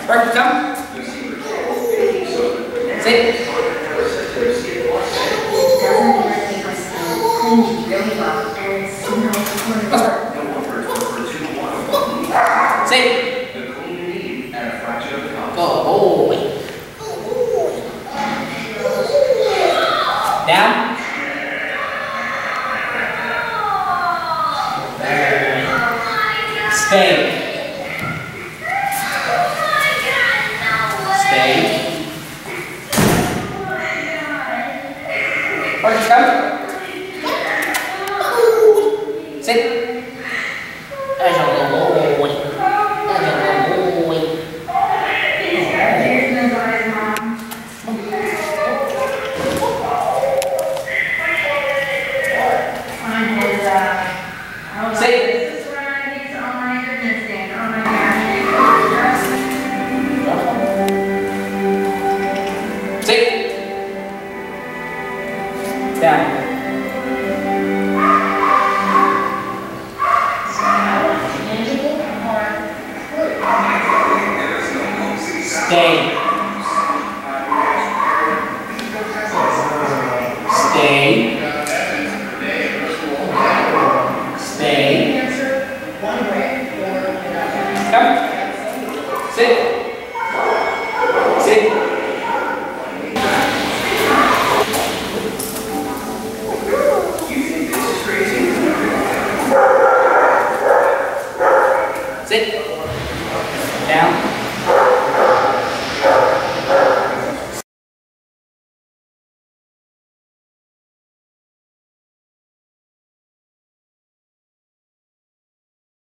Sparky, come. Sit. Sit. Go boy. Down. Stay. Stay. Sparky, come. Sit. There's your little boy. There's your little boy. Sit.